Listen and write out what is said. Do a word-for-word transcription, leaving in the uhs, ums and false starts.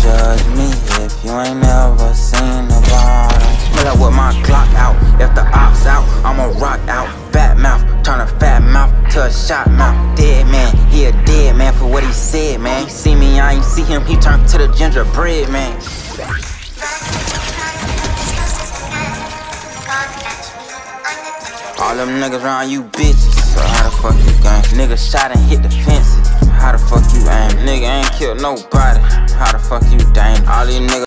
judge me if you ain't never seen the bottom. Smell out with my Glock out. If the ops out, I'ma rock out. Fat mouth, turn a fat mouth to a shot mouth. Dead man, he a dead man for what he said, man. He see me, I ain't see him, he turned to the gingerbread man. All them niggas around you bitches, so how the fuck you gang? Nigga shot and hit the fences, how the fuck you aim? Nigga ain't killed nobody, how the fuck you dang? All these niggas